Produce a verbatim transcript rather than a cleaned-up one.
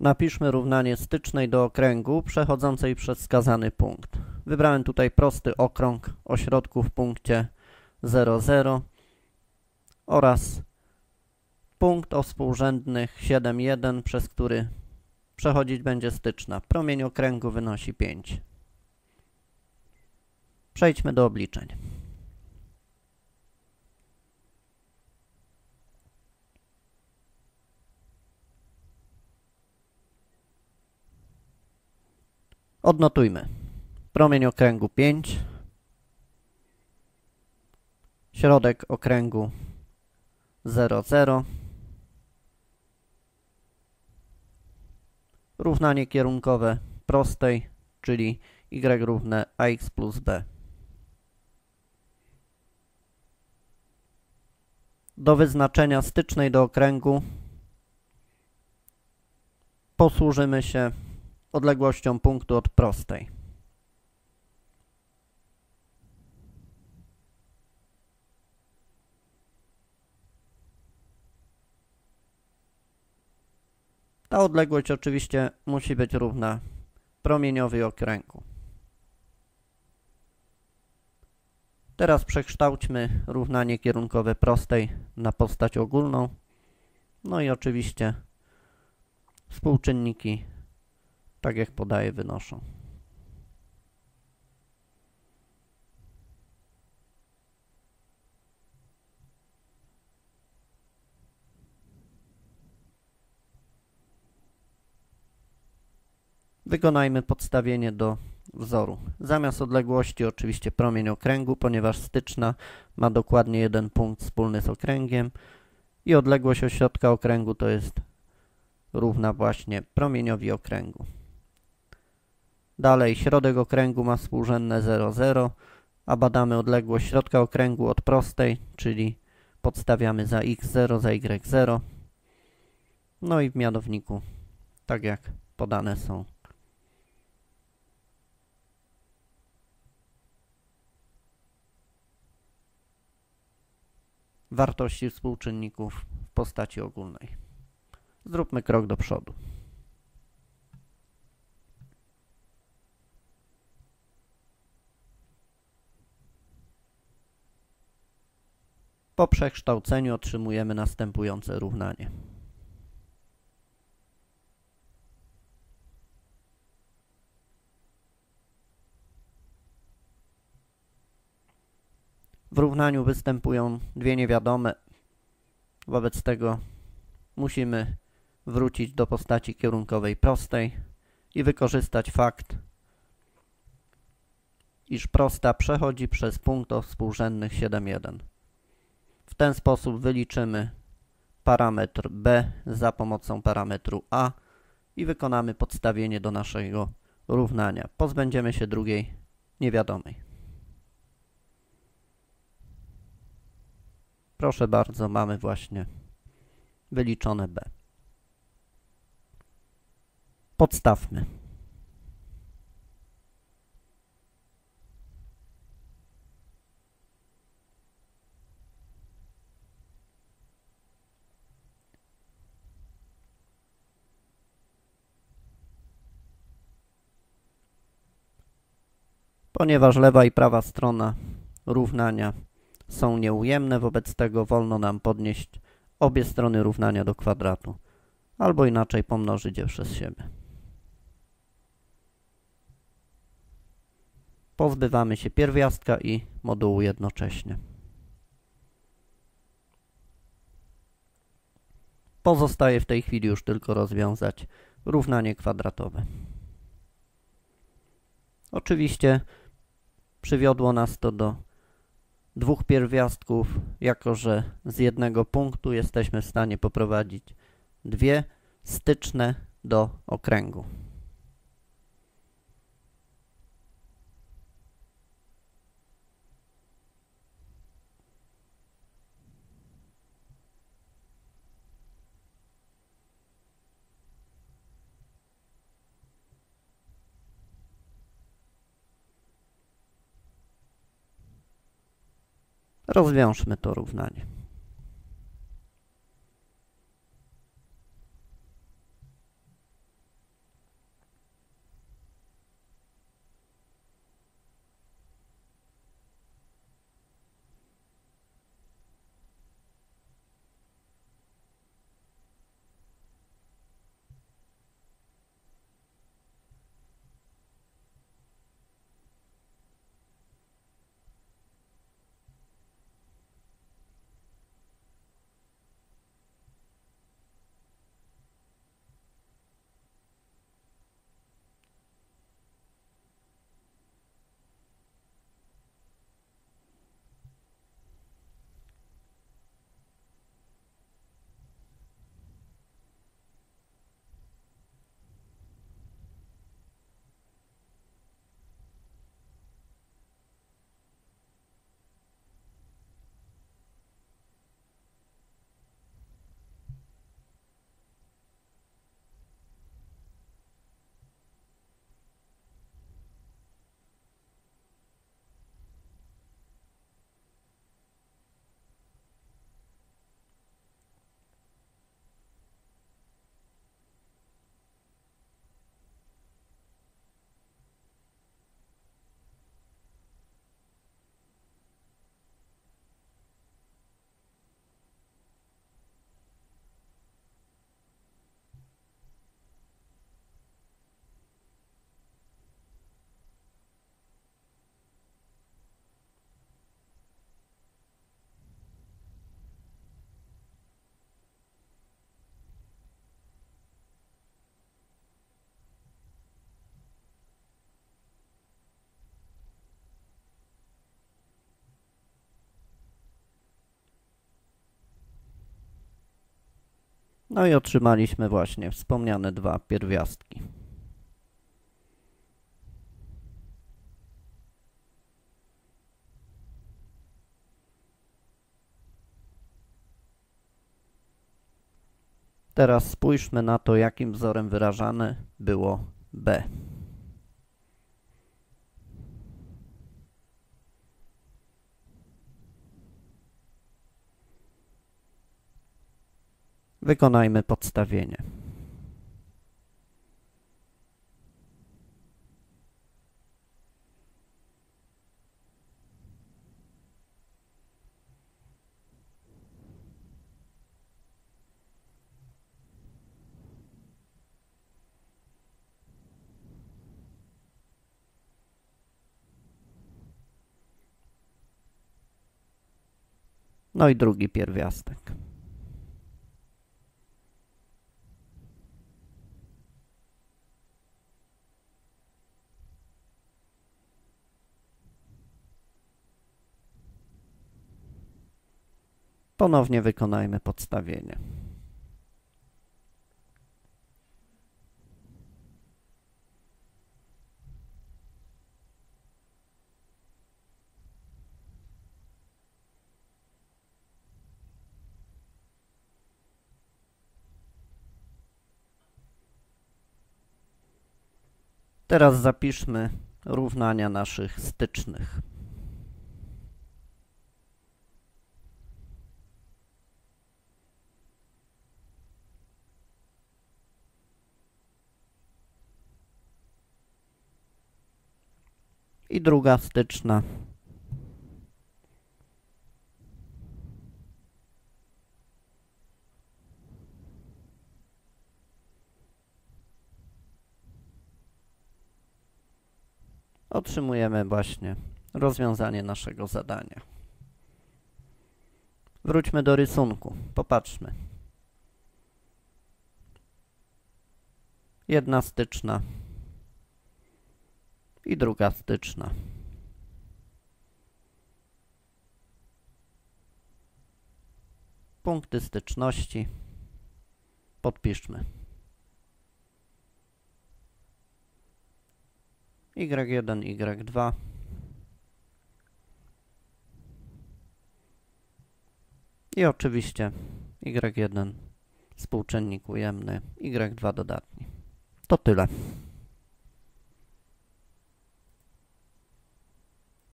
Napiszmy równanie stycznej do okręgu przechodzącej przez wskazany punkt. Wybrałem tutaj prosty okrąg o środku w punkcie zero, zero oraz punkt o współrzędnych siedem, jeden, przez który przechodzić będzie styczna. Promień okręgu wynosi pięć. Przejdźmy do obliczeń. Odnotujmy. Promień okręgu pięć, środek okręgu zero, zero, równanie kierunkowe prostej, czyli y równe ax plus b. Do wyznaczenia stycznej do okręgu posłużymy się odległością punktu od prostej. Ta odległość oczywiście musi być równa promieniowi okręgu. Teraz przekształćmy równanie kierunkowe prostej na postać ogólną. No i oczywiście współczynniki, tak jak podaję, wynoszą. Wykonajmy podstawienie do wzoru. Zamiast odległości oczywiście promień okręgu, ponieważ styczna ma dokładnie jeden punkt wspólny z okręgiem i odległość od środka okręgu to jest równa właśnie promieniowi okręgu. Dalej środek okręgu ma współrzędne zero, zero, a badamy odległość środka okręgu od prostej, czyli podstawiamy za x zero, za y zero. No i w mianowniku, tak jak podane są wartości współczynników w postaci ogólnej. Zróbmy krok do przodu. Po przekształceniu otrzymujemy następujące równanie. W równaniu występują dwie niewiadome, wobec tego musimy wrócić do postaci kierunkowej prostej i wykorzystać fakt, iż prosta przechodzi przez punkt o współrzędnych siedem, jeden. W ten sposób wyliczymy parametr b za pomocą parametru a i wykonamy podstawienie do naszego równania. Pozbędziemy się drugiej niewiadomej. Proszę bardzo, mamy właśnie wyliczone b. Podstawmy. Ponieważ lewa i prawa strona równania są nieujemne, wobec tego wolno nam podnieść obie strony równania do kwadratu, albo inaczej pomnożyć je przez siebie. Pozbywamy się pierwiastka i modułu jednocześnie. Pozostaje w tej chwili już tylko rozwiązać równanie kwadratowe. Oczywiście przywiodło nas to do dwóch pierwiastków, jako że z jednego punktu jesteśmy w stanie poprowadzić dwie styczne do okręgu. Rozwiążmy to równanie. No i otrzymaliśmy właśnie wspomniane dwa pierwiastki. Teraz spójrzmy na to, jakim wzorem wyrażane było b. Wykonajmy podstawienie. No i drugi pierwiastek. Ponownie wykonajmy podstawienie. Teraz zapiszmy równania naszych stycznych. I druga styczna. Otrzymujemy właśnie rozwiązanie naszego zadania. Wróćmy do rysunku. Popatrzmy. Jedna styczna i druga styczna. Punkty styczności podpiszmy. Y jeden, Y dwa. I oczywiście Y jeden współczynnik ujemny, Y dwa dodatni. To tyle.